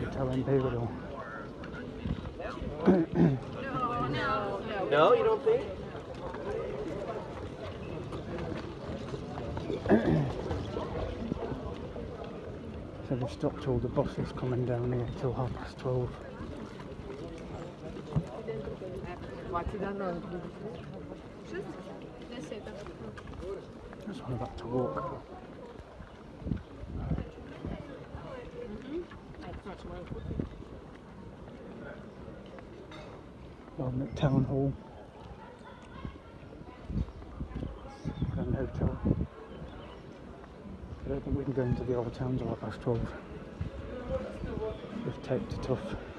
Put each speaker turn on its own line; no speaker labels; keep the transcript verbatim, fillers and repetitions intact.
Hotel Imperial.
No, you don't think?
So they've stopped all the buses coming down here till half past twelve. That's one about to walk. I'm at Town Hall Grand Hotel. I don't think we can go into the old town till half past twelve. They've taped it off.